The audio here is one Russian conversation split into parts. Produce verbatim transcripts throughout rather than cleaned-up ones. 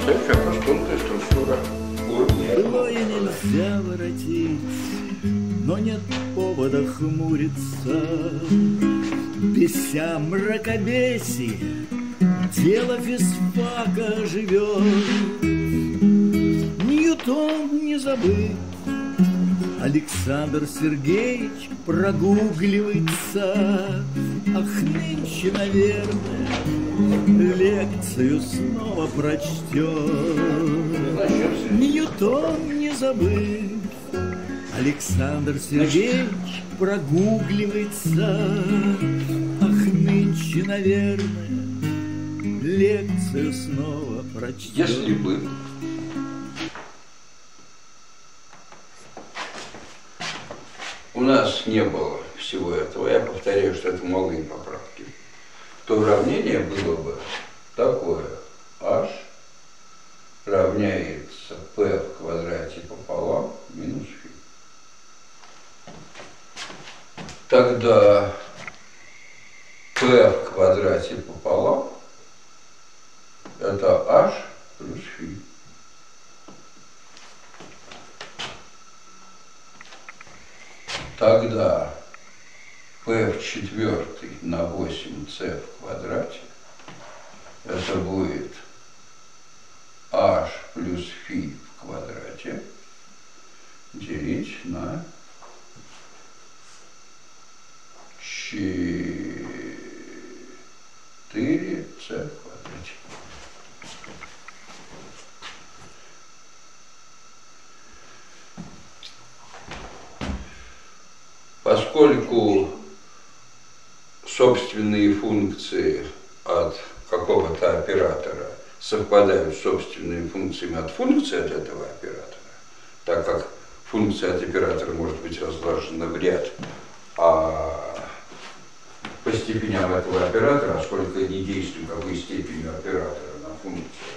Цепь – это тонкая структура уровня. Былое нельзя воротить, но нет повода хмуриться. Беся мракобесие, тело физфака живет. Ньютон не забыт, Александр Сергеевич прогугливается. Ах, нынче, наверное, лекцию снова прочтет. Ньютон не забыт, Александр Сергеевич прогугливается. Ах, нынче, наверное, лекцию снова прочтет. Если бы у нас не было всего этого, я повторяю, что это малые поправки, то уравнение было бы такое: h равняется p в квадрате пополам минус φ. Тогда p в квадрате пополам это h плюс φ. Тогда p в четвертой на восемь c в квадрате это будет h плюс φ в квадрате делить на четыре c в квадрате. Поскольку собственные функции от какого-то оператора совпадают с собственными функциями от функции от этого оператора, так как функция от оператора может быть разложена в ряд, а по степеням этого оператора, сколько не действует, какой степенью оператора на функцию,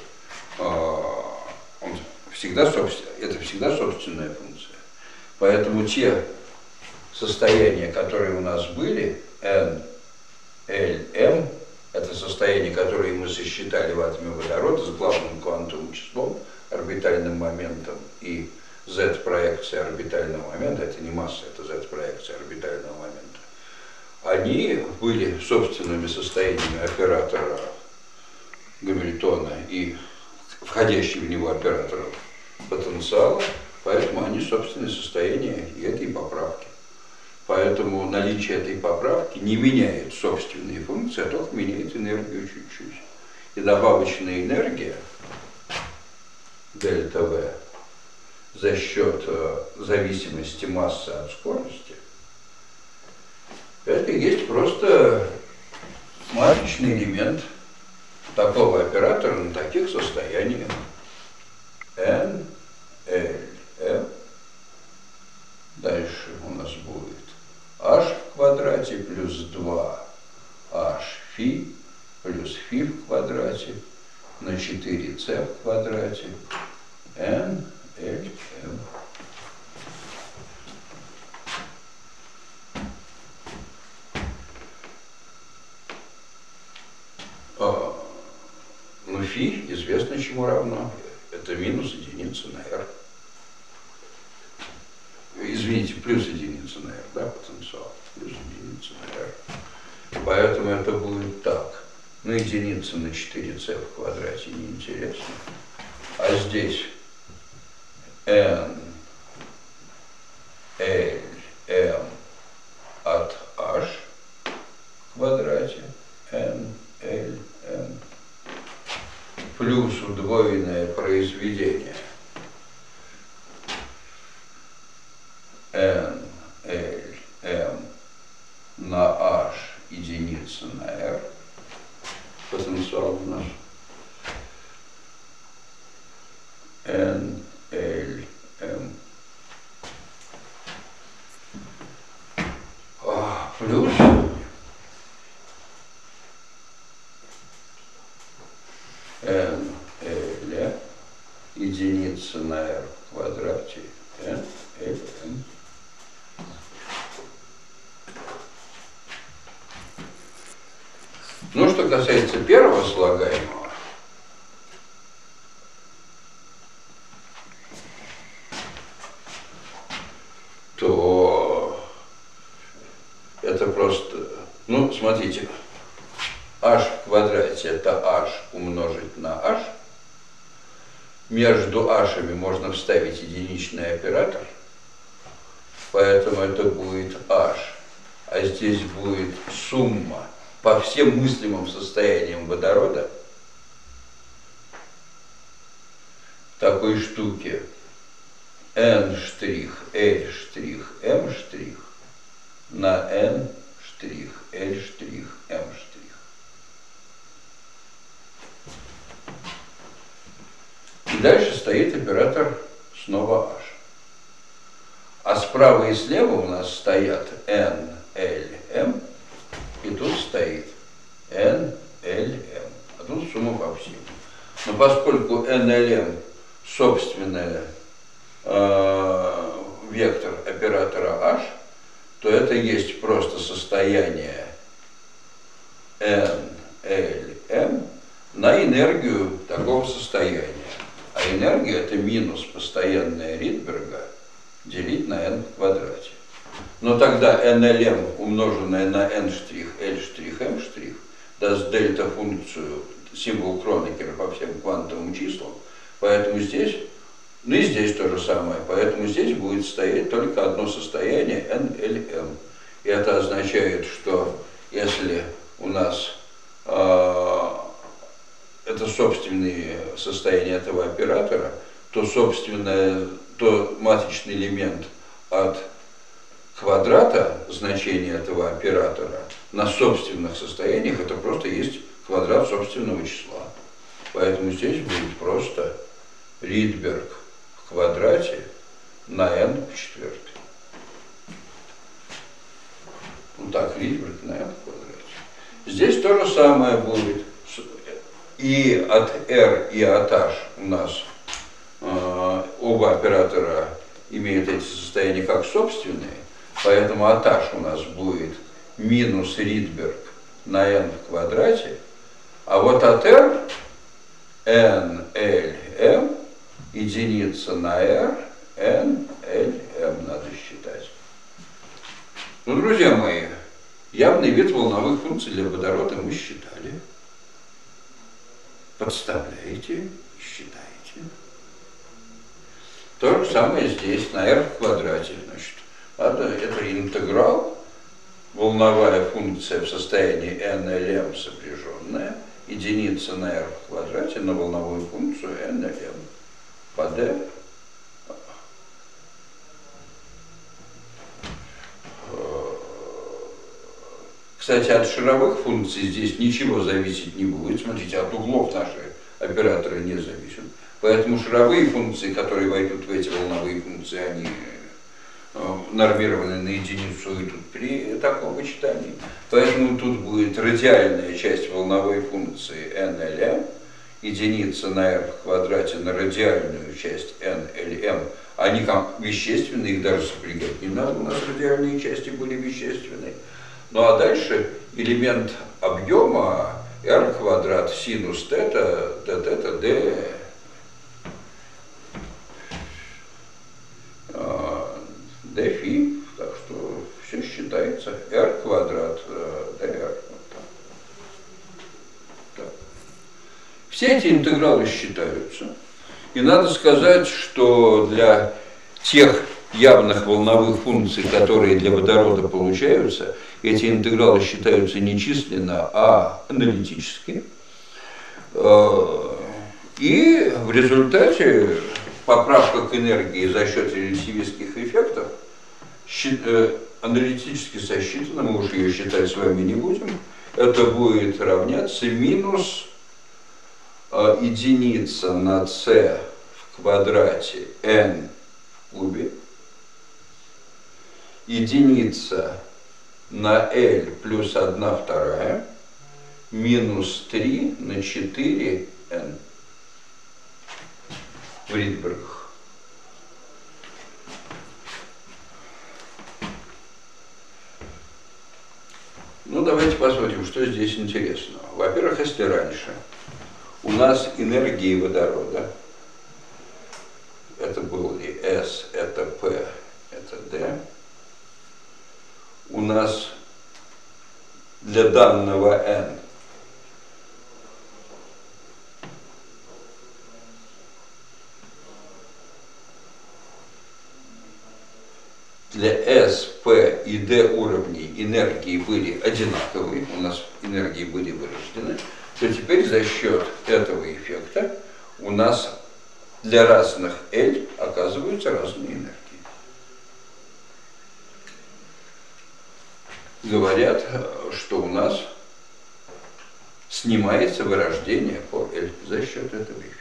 он всегда, это всегда собственная функция. Поэтому те состояния, которые у нас были, n, l, m, это состояние, которое мы сосчитали в атоме водорода с главным квантовым числом, орбитальным моментом и z-проекция орбитального момента, это не масса, это z-проекция орбитального момента, они были собственными состояниями оператора Гамильтона и входящих в него операторов потенциала, поэтому они собственные состояния и этой поправки. Поэтому наличие этой поправки не меняет собственные функции, а только меняет энергию чуть-чуть. И добавочная энергия дельта V за счет зависимости массы от скорости, это и есть просто матричный элемент такого оператора на таких состояниях n, l, m. Дальше у нас будет h в квадрате плюс два h φ плюс φ в квадрате на четыре c в квадрате n, l, m. А, ну, φ известно чему равно. Это минус единица на r. Извините, плюс единица на r, да, потенциал, плюс единица на r. Поэтому это будет так. Ну, единица на четыре c в квадрате неинтересно. А здесь n, l, m от h в квадрате, n, l, m, плюс удвоенное произведение n, l, m на h единица на r, потенциал у нас n, l, m, а, плюс n, l, единица на r в квадрате, n, l, m. Ну, что касается первого слагаемого, смотрите, h в квадрате это h умножить на h. Между h-ами можно вставить единичный оператор, поэтому это будет h. А здесь будет сумма по всем мыслимым состояниям водорода такой штуки n штрих, l штрих, m штрих на n штрих, l штрих, m штрих. И дальше стоит оператор снова h. А справа и слева у нас стоят n, l, m, и тут стоит n, l, m. А тут сумма по всем. Но поскольку n, l, m собственный э, вектор оператора h, то это есть просто состояние n, l, m на энергию такого состояния. А энергия это минус постоянная Ридберга делить на n в квадрате. Но тогда n l m умноженное на n штрих, l штрих, m штрих даст дельта функцию, символ Кронекера по всем квантовым числам. Поэтому здесь, ну и здесь то же самое, поэтому здесь будет стоять только одно состояние n l m. И это означает, что если у нас э, это собственные состояния этого оператора, то собственное, то матричный элемент от квадрата значения этого оператора на собственных состояниях это просто есть квадрат собственного числа. Поэтому здесь будет просто Ридберг в квадрате на n в четвертой. Вот так, Ридберг на n в квадрате. Здесь то же самое будет. И от r, и от h у нас э, оба оператора имеют эти состояния как собственные, поэтому от h у нас будет минус Ридберг на n в квадрате, а вот от r n, l, m единица на r, n, l, m надо считать. Ну, друзья мои, явный вид волновых функций для водорода мы считали. Подставляете, считаете. То же самое здесь, на r в квадрате. Значит, это интеграл, волновая функция в состоянии n, l, m сопряженная, единица на r в квадрате на волновую функцию n, l, m по d. Кстати, от шаровых функций здесь ничего зависеть не будет. Смотрите, от углов наши операторы не зависят. Поэтому шаровые функции, которые войдут в эти волновые функции, они нормированы на единицу идут при таком вычитании. Поэтому тут будет радиальная часть волновой функции n, l, m, единица на r в квадрате на радиальную часть n, l, m. Они как вещественные, их даже сопрягать не надо, у нас радиальные части были вещественные. Ну а дальше элемент объема r квадрат синус тета, d тета, d, d фи, так что все считается r квадрат dr. Так. Все эти интегралы считаются. И надо сказать, что для тех явных волновых функций, которые для водорода получаются, эти интегралы считаются не численно, а аналитически. И в результате поправка к энергии за счет релятивистских эффектов аналитически сосчитана, мы уж ее считать с вами не будем, это будет равняться минус единица на c в квадрате n в кубе, единица на L плюс одна вторая, минус три на четыре n в Ридбергах. Ну, давайте посмотрим, что здесь интересного. Во-первых, если раньше у нас энергии водорода, это был и S, это P, это D, у нас для данного n для S, P и D уровней энергии были одинаковые, у нас энергии были вырождены, то теперь за счет этого эффекта у нас для разных L оказываются разные энергии. Говорят, что у нас снимается вырождение по L за счет этого эффекта.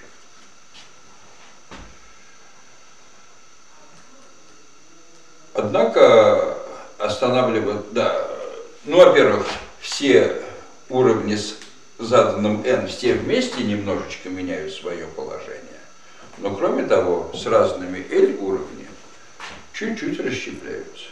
Однако останавливать, да, ну, во-первых, все уровни с заданным n все вместе немножечко меняют свое положение, но кроме того, с разными L уровнями чуть-чуть расщепляются.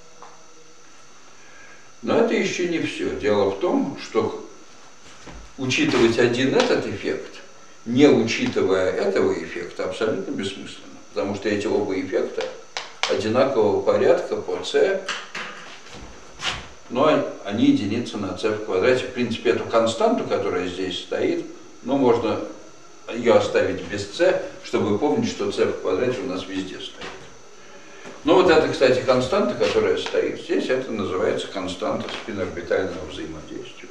Но это еще не все. Дело в том, что учитывать один этот эффект, не учитывая этого эффекта, абсолютно бессмысленно, потому что эти оба эффекта одинакового порядка по c, но они единицы на c в квадрате. В принципе, эту константу, которая здесь стоит, ну, можно ее оставить без c, чтобы помнить, что c в квадрате у нас везде стоит. Но вот эта, кстати, константа, которая стоит здесь, это называется константа спинорбитального взаимодействия.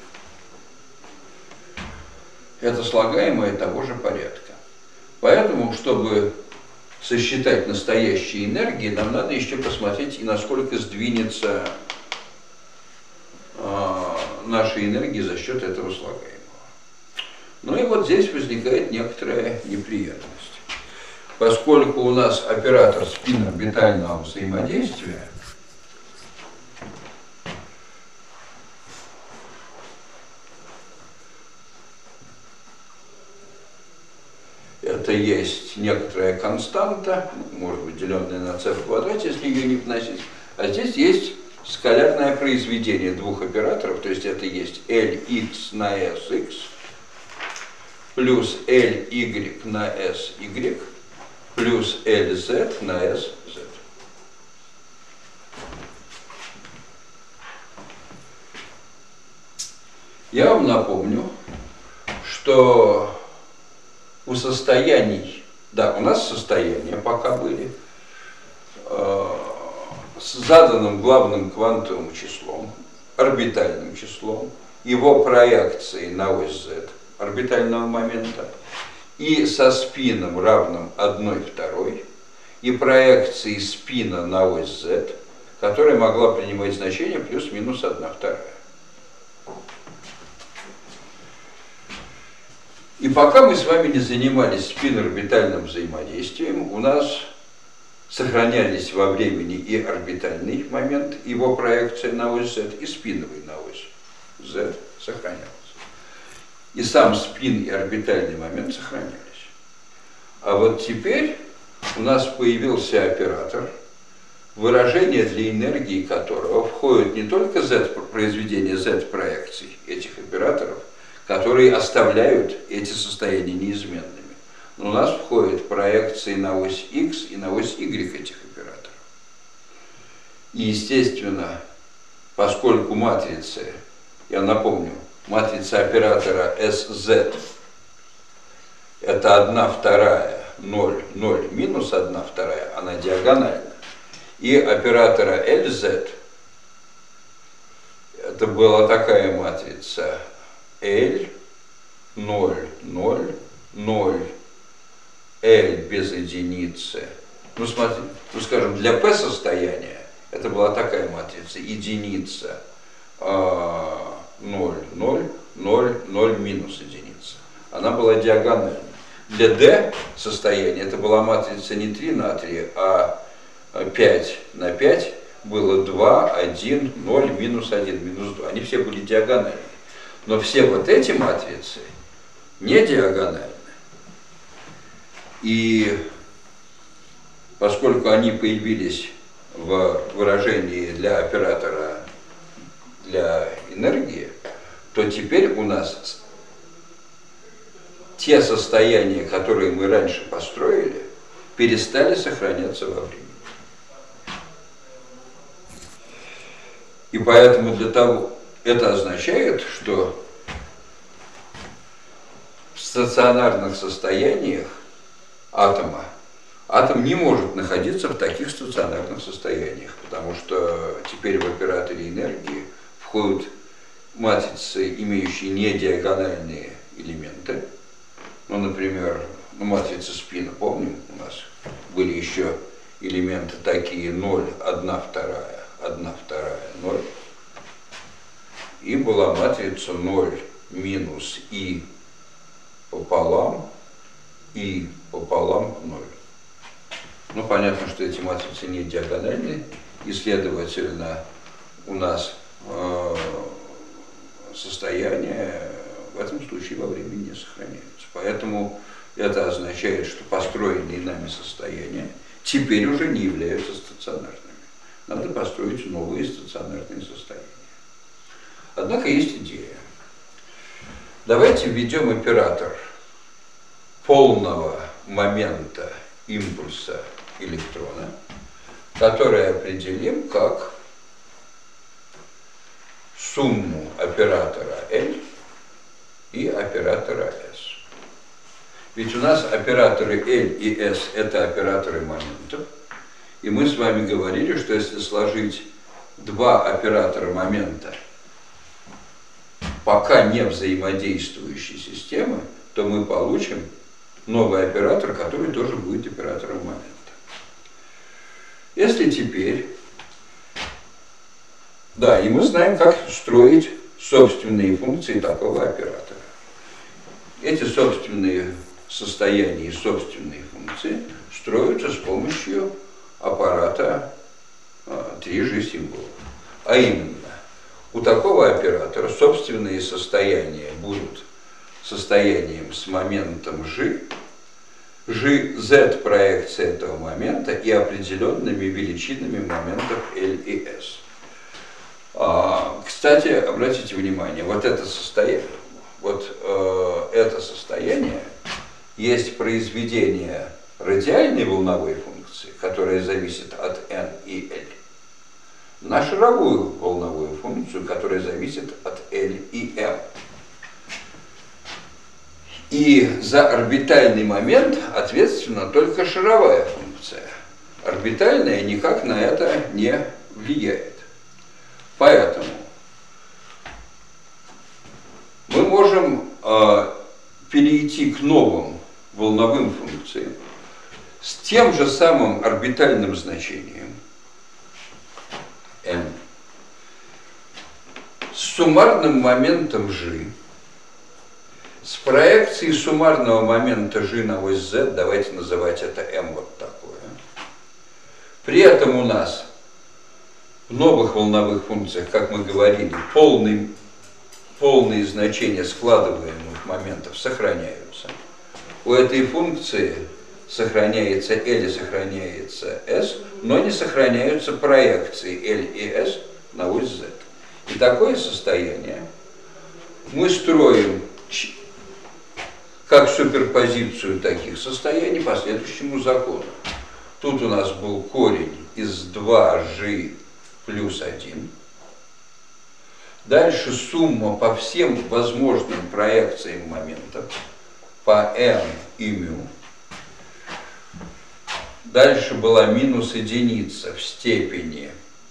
Это слагаемое того же порядка. Поэтому, чтобы сосчитать настоящие энергии, нам надо еще посмотреть, и насколько сдвинется э, наши энергии за счет этого слагаемого. Ну и вот здесь возникает некоторая неприятность. Поскольку у нас оператор спинорбитального взаимодействия это есть некоторая константа, может быть, деленная на c в квадрате, если ее не вносить. А здесь есть скалярное произведение двух операторов, то есть это есть Lx на Sx плюс Ly на Sy плюс Lz на Sz. Я вам напомню, что у состояний, да, у нас состояния пока были э, с заданным главным квантовым числом, орбитальным числом, его проекцией на ось z орбитального момента, и со спином, равным одной второй, и проекцией спина на ось z, которая могла принимать значение плюс-минус одна вторая. И пока мы с вами не занимались спинорбитальным взаимодействием, у нас сохранялись во времени и орбитальный момент, его проекция на ось z, и спиновый на ось z сохранялся. И сам спин и орбитальный момент сохранялись. А вот теперь у нас появился оператор, выражение для энергии которого входит не только z, произведение z-проекций этих операторов, которые оставляют эти состояния неизменными. Но у нас входят проекции на ось x и на ось y этих операторов. И, естественно, поскольку матрицы, я напомню, матрица оператора Sz это одна вторая, ноль, ноль минус одна вторая, она диагональна. И оператора Lz это была такая матрица L, ноль, ноль, ноль, L без единицы. Ну, смотри, ну, скажем, для P состояния это была такая матрица, единица, ноль, ноль, ноль, ноль минус единица. Она была диагональной. Для D состояния это была матрица не три на три, а пять на пять, было два, один, ноль, минус один, минус два. Они все были диагональные. Но все вот эти матрицы не диагональны. И поскольку они появились в выражении для оператора для энергии, то теперь у нас те состояния, которые мы раньше построили, перестали сохраняться во времени. И поэтому для того, это означает, что в стационарных состояниях атома атом не может находиться в таких стационарных состояниях, потому что теперь в операторе энергии входят матрицы, имеющие не диагональные элементы. Ну, например, ну, матрица спина, помним, у нас были еще элементы такие ноль, одна вторая, одна вторая, ноль. И была матрица ноль минус и пополам, и пополам ноль. Ну, понятно, что эти матрицы не диагональные, и, следовательно, у нас э, состояние в этом случае во времени не сохраняется. Поэтому это означает, что построенные нами состояния теперь уже не являются стационарными. Надо построить новые стационарные состояния. Однако есть идея. Давайте введем оператор полного момента импульса электрона, который определим как сумму оператора L и оператора S. Ведь у нас операторы L и S – это операторы моментов, и мы с вами говорили, что если сложить два оператора момента пока не взаимодействующей системы, то мы получим новый оператор, который тоже будет оператором момента. Если теперь... Да, и мы знаем, как строить собственные функции такого оператора. Эти собственные состояния и собственные функции строятся с помощью аппарата три джи символов. А именно, у такого оператора собственные состояния будут состоянием с моментом G, G, Z проекция этого момента и определенными величинами моментов L и S. А, кстати, обратите внимание, вот это состояние, вот э, это состояние есть произведение радиальной волновой функции, которая зависит от N и L, на шаровую волновую функцию, которая зависит от L и M. И за орбитальный момент ответственна только шаровая функция. Орбитальная никак на это не влияет. Поэтому мы можем э, перейти к новым волновым функциям с тем же самым орбитальным значением m, с суммарным моментом G, с проекцией суммарного момента G на ось Z, давайте называть это m вот такое. При этом у нас в новых волновых функциях, как мы говорили, полный, полные значения складываемых моментов сохраняются. У этой функции сохраняется L и сохраняется S, но не сохраняются проекции L и S на ось Z. И такое состояние мы строим как суперпозицию таких состояний по следующему закону. Тут у нас был корень из два джи плюс один. Дальше сумма по всем возможным проекциям моментов по n и μ. Дальше была минус единица в степени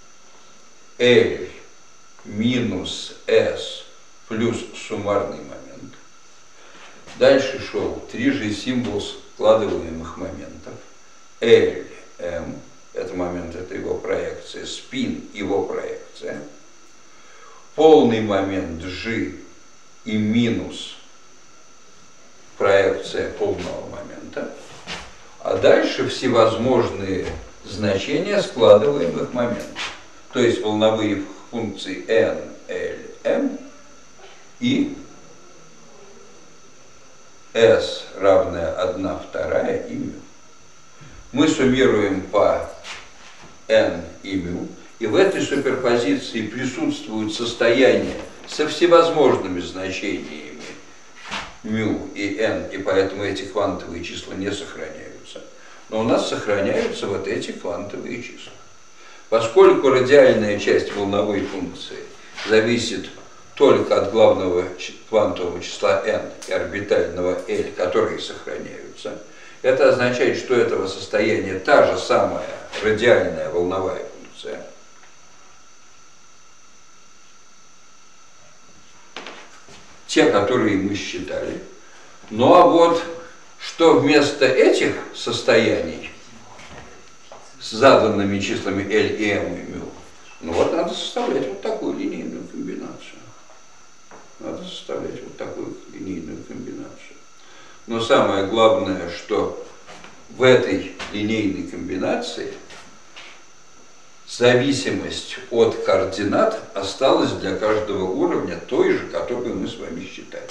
L минус S плюс суммарный момент. Дальше шел три джи символ складываемых моментов. L, M, это момент, это его проекция, спин, его проекция. Полный момент G и минус проекция полного момента. А дальше всевозможные значения складываемых моментов. То есть волновые функции n, l, m и s равная одна вторая и μ. Мы суммируем по n и μ, и в этой суперпозиции присутствуют состояния со всевозможными значениями μ и n, и поэтому эти квантовые числа не сохраняются. Но у нас сохраняются вот эти квантовые числа. Поскольку радиальная часть волновой функции зависит только от главного квантового числа n и орбитального L, которые сохраняются, это означает, что этого состояния та же самая радиальная волновая функция. Те, которые мы считали. Ну а вот, что вместо этих состояний с заданными числами L и M и μ, ну вот надо составлять вот такую линейную комбинацию. Надо составлять вот такую линейную комбинацию. Но самое главное, что в этой линейной комбинации зависимость от координат осталась для каждого уровня той же, которую мы с вами считали.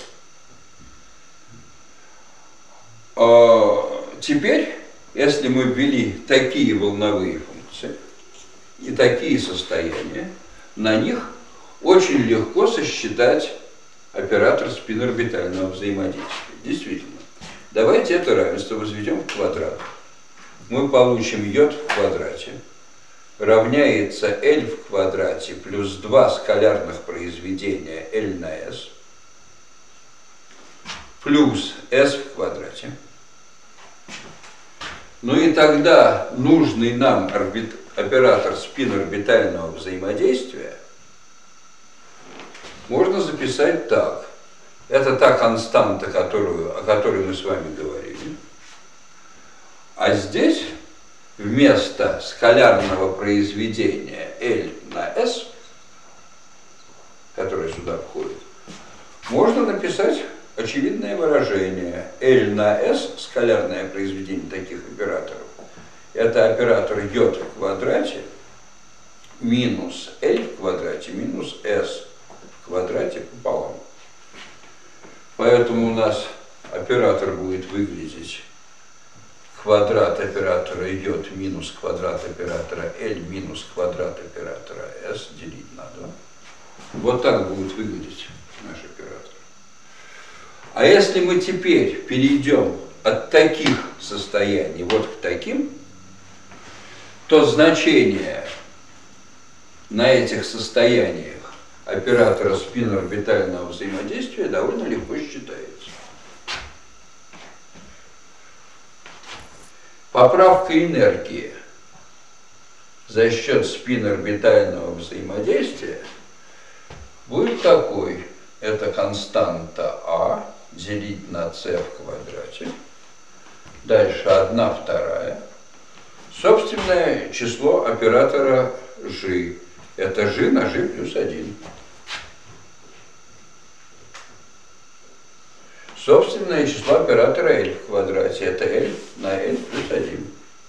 А теперь, если мы ввели такие волновые функции и такие состояния, на них очень легко сосчитать оператор спинорбитального взаимодействия. Действительно. Давайте это равенство возведем в квадрат. Мы получим j в квадрате равняется L в квадрате плюс два скалярных произведения L на S плюс S в квадрате. Ну и тогда нужный нам орбит... оператор спинорбитального взаимодействия можно записать так. Это та константа, которую, о которой мы с вами говорили. А здесь вместо скалярного произведения L на S, которое сюда входит, можно написать очевидное выражение. L на S, скалярное произведение таких операторов, это оператор j в квадрате минус L в квадрате минус S в квадрате пополам. Поэтому у нас оператор будет выглядеть квадрат оператора j минус квадрат оператора L минус квадрат оператора S делить на два. Вот так будет выглядеть наш оператор. А если мы теперь перейдем от таких состояний вот к таким, то значение на этих состояниях оператора спинорбитального взаимодействия довольно легко считается. Поправка энергии за счет спинорбитального взаимодействия будет такой. Это константа А делить на c в квадрате. Дальше одна вторая. Собственное число оператора G. Это G на G плюс один. Собственное число оператора L в квадрате. Это L на L плюс один.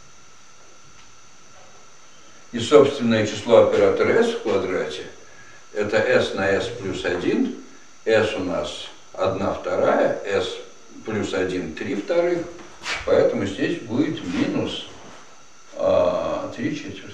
И собственное число оператора S в квадрате. Это S на S плюс один. S у нас одна вторая. S плюс один три вторых. Поэтому здесь будет минус а, три четверти.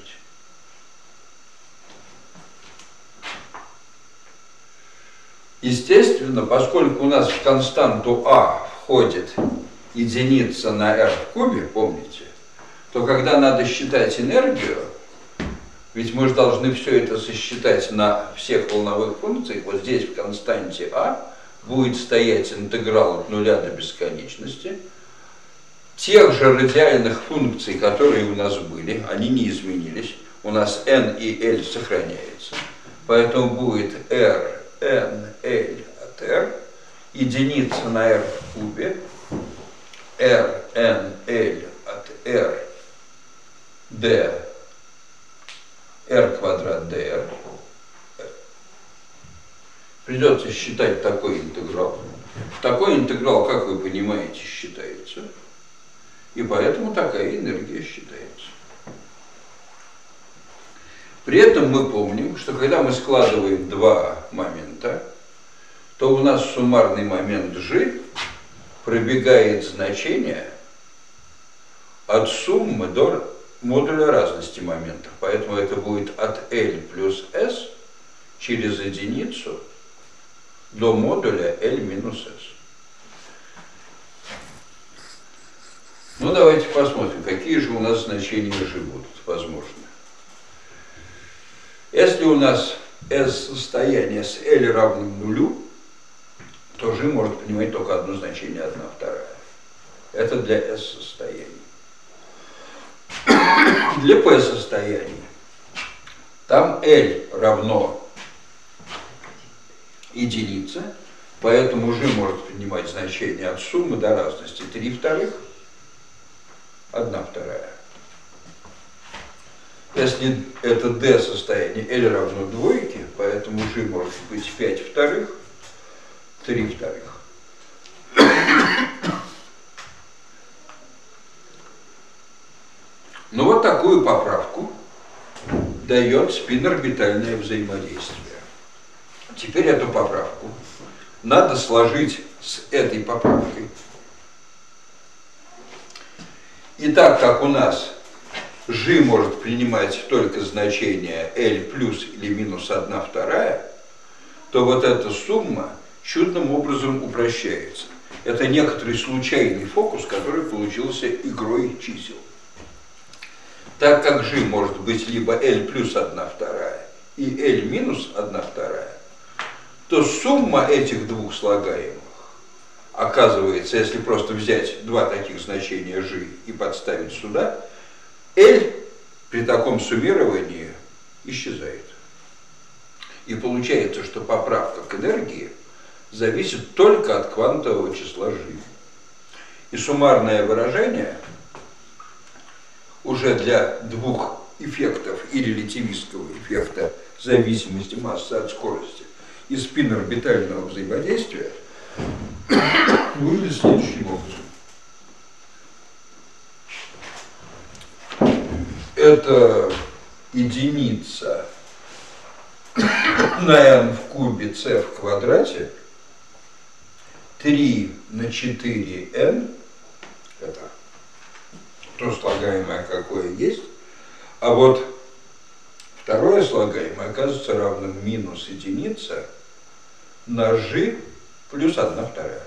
Естественно, поскольку у нас в константу А входит единица на R в кубе, помните, то когда надо считать энергию, ведь мы же должны все это сосчитать на всех волновых функциях, вот здесь в константе А будет стоять интеграл от нуля до бесконечности. Тех же радиальных функций, которые у нас были, они не изменились. У нас n и L сохраняется. Поэтому будет R, n, L от R, единица на R в кубе, R, n, L от R, D, R квадрат dr. Придется считать такой интеграл. Такой интеграл, как вы понимаете, считается. И поэтому такая энергия считается. При этом мы помним, что когда мы складываем два момента, то у нас суммарный момент G пробегает значение от суммы до модуля разности моментов. Поэтому это будет от L плюс S через единицу до модуля L минус S. Ну, давайте посмотрим, какие же у нас значения G будут возможны. Если у нас S-состояние с L равным нулю, то G может принимать только одно значение, одна вторая. Это для S-состояний. Для P-состояний там L равно единице, поэтому G может принимать значение от суммы до разности три вторых, одна вторая. Если это D состояние, L равно двойке, поэтому G может быть пять вторых, три вторых. Ну вот такую поправку дает спин-орбитальное взаимодействие. Теперь эту поправку надо сложить с этой поправкой. И так как у нас G может принимать только значение L плюс или минус одна вторая, то вот эта сумма чудным образом упрощается. Это некоторый случайный фокус, который получился игрой чисел. Так как G может быть либо L плюс одна вторая и L минус одна вторая, то сумма этих двух слагаемых оказывается, если просто взять два таких значения G и подставить сюда, L при таком суммировании исчезает. И получается, что поправка к энергии зависит только от квантового числа G. И суммарное выражение уже для двух эффектов и релятивистского эффекта зависимости массы от скорости и спин-орбитального взаимодействия выглядит следующим образом. Это единица на n в кубе c в квадрате, три на четыре n, это то слагаемое, какое есть, а вот второе слагаемое оказывается равным минус единица на G плюс одна вторая.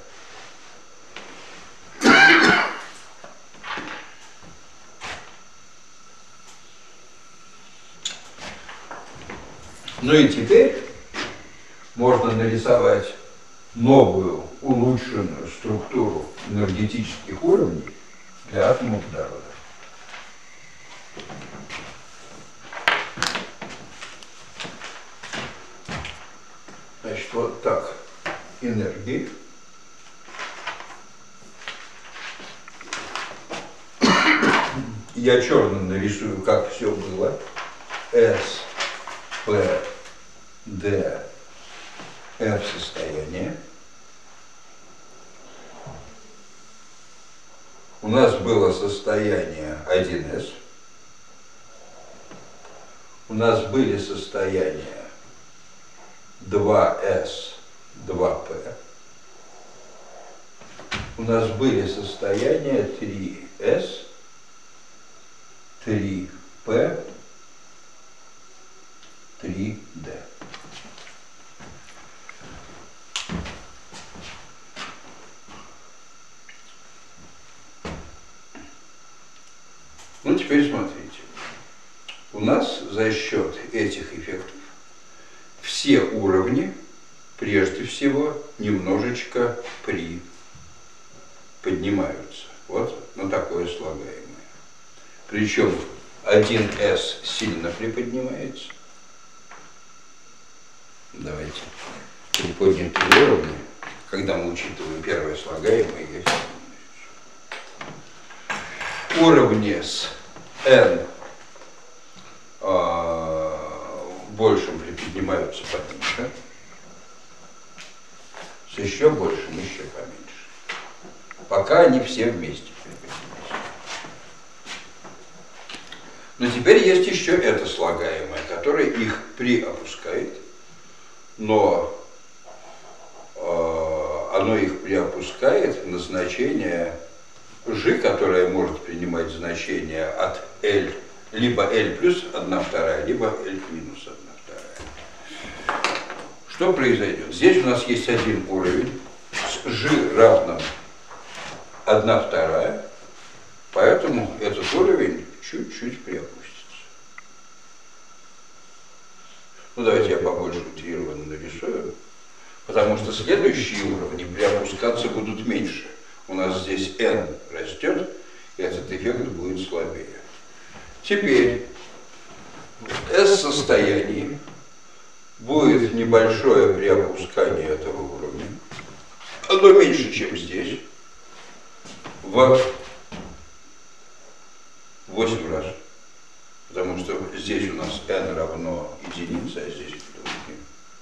Ну и теперь можно нарисовать новую улучшенную структуру энергетических уровней для атомов водорода. Значит, вот так энергии. Я черным нарисую, как все было. S, P, D, F состояние. У нас было состояние один эс. У нас были состояния два эс, два пэ. У нас были состояния три эс, три пэ, три дэ. Ну, теперь смотрите. У нас за счет этих эффектов все уровни, прежде всего, немножечко при поднимаются. Вот на такое слагаемое. Причем один эс сильно приподнимается. Давайте приподнятые уровни, когда мы учитываем первое слагаемое, я уровни с n э, большим приподнимаются поменьше, с еще большим еще поменьше, пока они все вместе приподнимаются. Но теперь есть еще это слагаемое, которое их приопускает, но э, оно их приопускает на значение G, которая может принимать значение от L, либо L плюс одна вторая, либо L минус одна вторая. Что произойдет? Здесь у нас есть один уровень с G равным одна вторая, поэтому этот уровень чуть-чуть приопустится. Ну, давайте я побольше утрированно нарисую. Потому что следующие уровни приопускаться будут меньше. У нас здесь n растет, и этот эффект будет слабее. Теперь в S-состоянии будет небольшое приопускание этого уровня. Оно меньше, чем здесь. В восемь раз. Потому что здесь у нас n равно единице, а здесь двойке.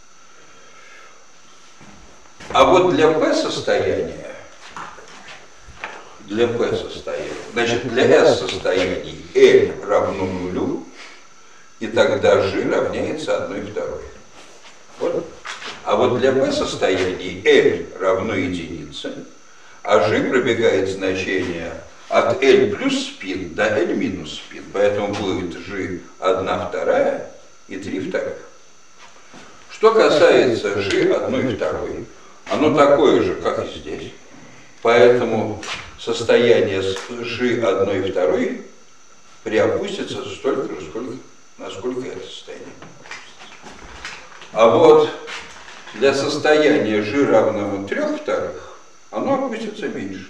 А вот для P-состояния, для P-состояния, значит, для S-состояний L равно нулю, и тогда G равняется одной второй. Вот. А вот для P-состояний L равно единице, а G пробегает значение от L плюс спин до L минус спин, поэтому будет G одна вторая и три вторых. Что касается G одной второй, оно такое же, как и здесь, поэтому состояние с G одной второй приопустится столько же, сколько, насколько это состояние. А вот для состояния G равного трех вторых оно опустится меньше.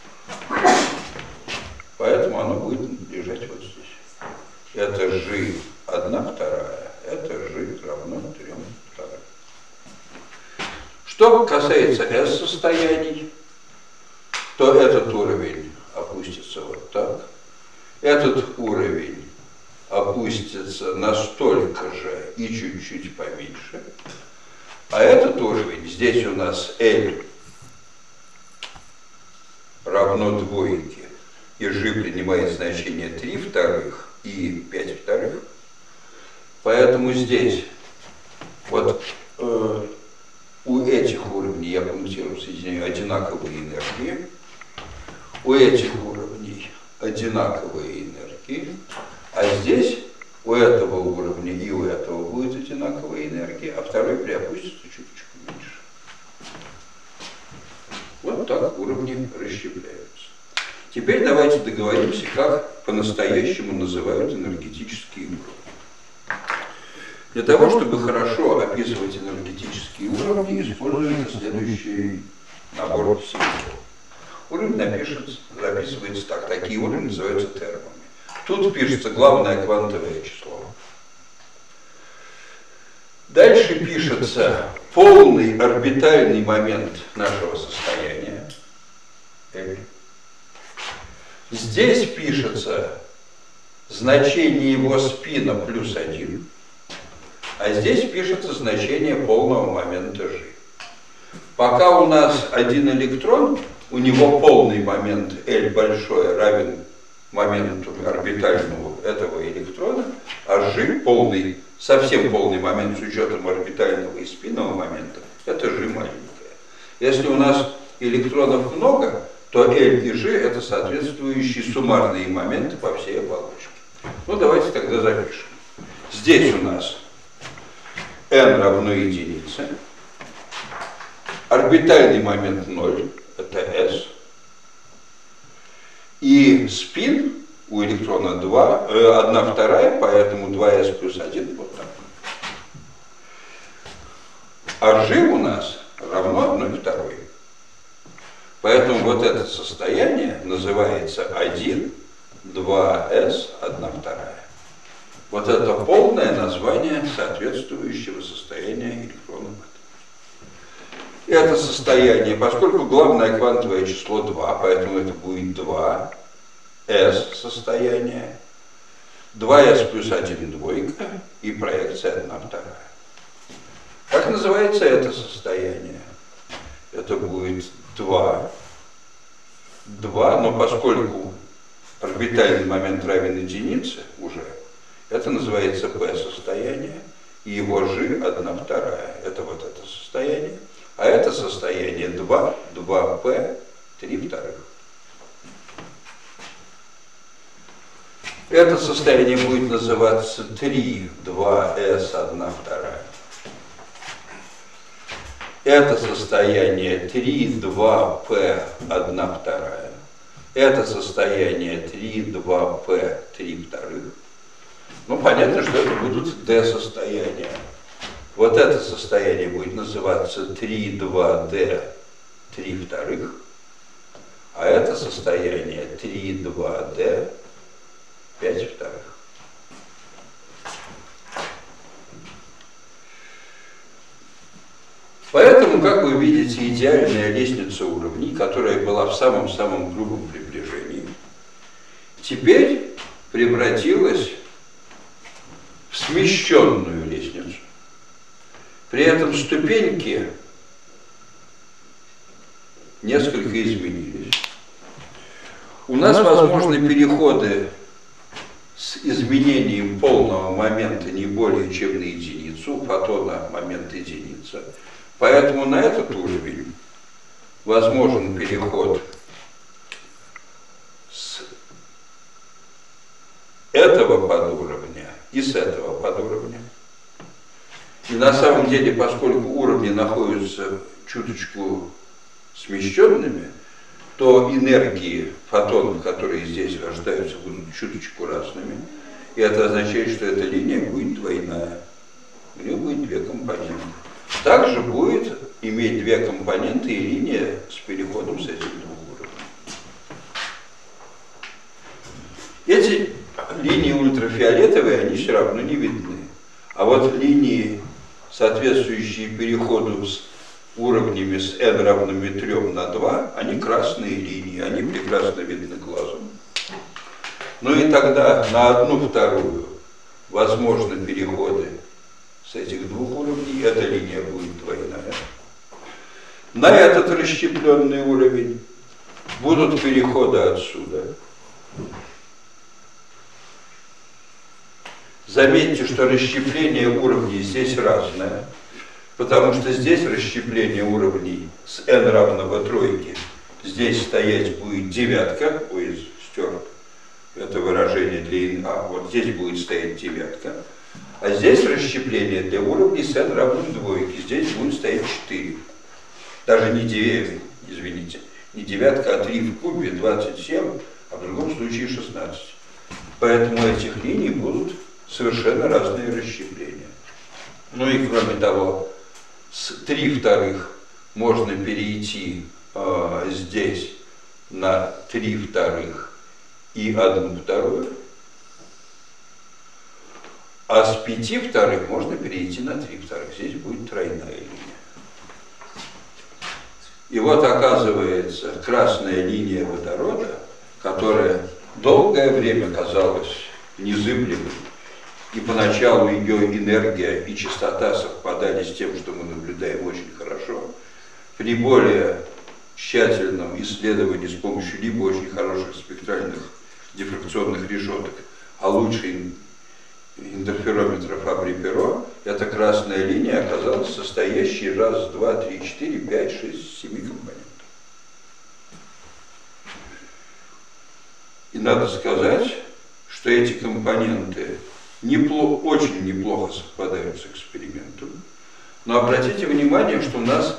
Поэтому оно будет лежать вот здесь. Это G одна вторая, это G равно трем вторым. Что касается S-состояний, то этот уровень опустится вот так. Этот уровень опустится настолько же и чуть-чуть поменьше. А этот уровень, здесь у нас L равно двойке, и G принимает значение три вторых и пять вторых. Поэтому здесь вот э, у этих уровней, я пунктирую, соединяю одинаковые энергии. У этих уровней одинаковые энергии. А здесь у этого уровня и у этого будет одинаковые энергии, а второй приопустится чуть-чуть меньше. Вот так уровни расщепляются. Теперь давайте договоримся, как по-настоящему называют энергетические уровни. Для того, чтобы хорошо описывать энергетические уровни, используется следующий набор символов. Уровень напишется, записывается так. Такие уровни называются термами. Тут пишется главное квантовое число. Дальше пишется полный орбитальный момент нашего состояния. L. Здесь пишется значение его спина плюс один. А здесь пишется значение полного момента G. Пока у нас один электрон, у него полный момент L большой равен моменту орбитальному этого электрона, а G полный, совсем полный момент с учетом орбитального и спинного момента, это G маленькое. Если у нас электронов много, то L и G это соответствующие суммарные моменты по всей оболочке. Ну давайте тогда запишем. Здесь у нас n равно единице, орбитальный момент ноль, это S, и спин у электрона два, э, одна вторая, поэтому два эс плюс один вот так. А G у нас равно одной второй. Поэтому вот это состояние называется один, два эс, одна вторая. Вот это полное название соответствующего состояния электрона. Это состояние, поскольку главное квантовое число два, поэтому это будет два эс состояние, два эс плюс один двойка и проекция одна вторая. Как называется это состояние? Это будет два, два, но поскольку орбитальный момент равен единице уже, это называется P-состояние, и его G одна вторая. Это вот это состояние. А это состояние два, два P, три вторых. Это состояние будет называться три, два эс, одна вторая. Это состояние три, два P, одна вторая. Это состояние три, два P, три вторых. Ну, понятно, что это будут D-состояния. Вот это состояние будет называться три два дэ, три вторых, а это состояние три два дэ, пять вторых. Поэтому, как вы видите, идеальная лестница уровней, которая была в самом-самом грубом приближении, теперь превратилась в смещенную лестницу. При этом ступеньки несколько изменились. У нас возможны переходы с изменением полного момента не более чем на единицу, у фотона момент единица. Поэтому на этот уровень возможен переход с этого подуровня и с этого подуровня. И на самом деле, поскольку уровни находятся чуточку смещенными, то энергии фотонов, которые здесь рождаются, будут чуточку разными. И это означает, что эта линия будет двойная. У нее будет две компоненты. Также будет иметь две компоненты и линия с переходом с этих двух уровней. Эти линии ультрафиолетовые, они все равно не видны. А вот линии, соответствующие переходу с уровнями с n равными трем на два, они красные линии, они прекрасно видны глазом. Ну и тогда на одну вторую возможны переходы с этих двух уровней, эта линия будет двойная. На этот расщепленный уровень будут переходы отсюда. Заметьте, что расщепление уровней здесь разное, потому что здесь расщепление уровней с n равного тройке, здесь стоять будет девятка, ой, стер это выражение для n, а вот здесь будет стоять девятка. А здесь расщепление для уровней с n равным двойке. Здесь будет стоять четыре. Даже не девять, извините, не девятка, а три в кубе, двадцать семь, а в другом случае шестнадцать. Поэтому у этих линий будут совершенно разные расщепления. Ну и кроме того, с три вторых можно перейти э, здесь на три вторых и одну вторую. А с пяти вторых можно перейти на три вторых. Здесь будет тройная линия. И вот оказывается красная линия водорода, которая долгое время казалась незыблемой, и поначалу ее энергия и частота совпадали с тем, что мы наблюдаем очень хорошо. При более тщательном исследовании с помощью либо очень хороших спектральных дифракционных решеток, а лучше интерферометра Фабри-Перо, эта красная линия оказалась состоящей раз, два, три, четыре, пять, шесть, семи компонентов. И надо сказать, что эти компоненты неплохо, очень неплохо совпадают с экспериментом. Но обратите внимание, что у нас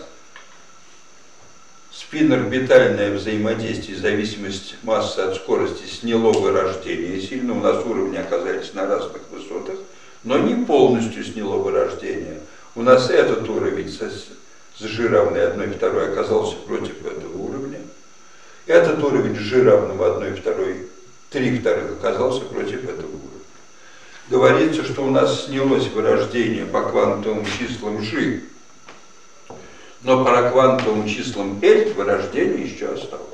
спин-орбитальное взаимодействие, зависимость массы от скорости сняло вырождение сильно. У нас уровни оказались на разных высотах, но не полностью сняло вырождение. У нас этот уровень с, с g равной одной второй оказался против этого уровня. Этот уровень с g равного одной второй, три вторых оказался против этого уровня. Говорится, что у нас снялось вырождение по квантовым числам g, но по квантовым числам L вырождение еще осталось.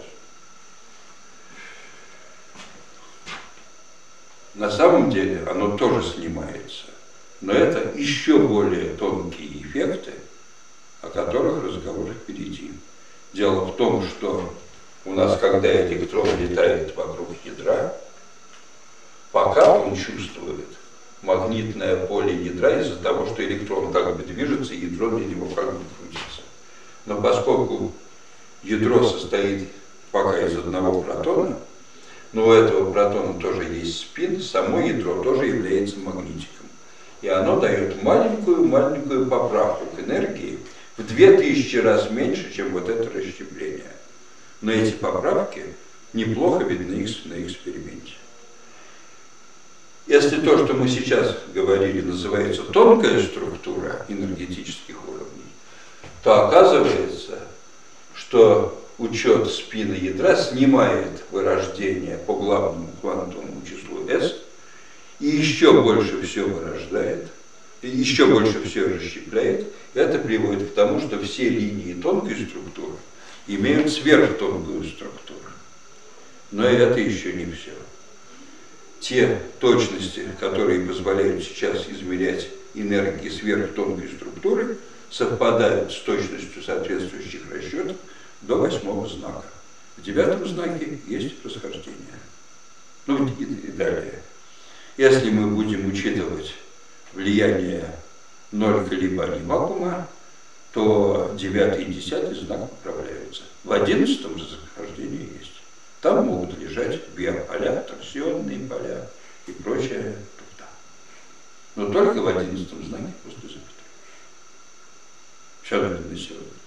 На самом деле оно тоже снимается, но это еще более тонкие эффекты, о которых разговор впереди. Дело в том, что у нас, когда электрон летает вокруг ядра, пока он чувствует магнитное поле ядра из-за того, что электрон как бы движется, и ядро для него как бы крутится. Но поскольку ядро состоит пока из одного протона, но у этого протона тоже есть спин, само ядро тоже является магнитиком. И оно дает маленькую-маленькую поправку к энергии в две тысячи раз меньше, чем вот это расщепление. Но эти поправки неплохо видны на эксперименте. Если то, что мы сейчас говорили, называется тонкая структура энергетических уровней, то оказывается, что учет спина ядра снимает вырождение по главному квантовому числу S и еще больше все вырождает, и еще больше все расщепляет. Это приводит к тому, что все линии тонкой структуры имеют сверхтонкую структуру. Но это еще не все. Те точности, которые позволяют сейчас измерять энергии сверхтонкой структуры, совпадают с точностью соответствующих расчетов до восьмого знака. В девятом знаке есть расхождение. Ну и, и далее. Если мы будем учитывать влияние ноль колебаний вакуума, то девятый и десятый знак управляются. В одиннадцатом расхождение есть. Там могут лежать биополя, торсионные поля и прочая туфта. Но только в одиннадцатом знаке после запятой. Все, наверное, на сегодня.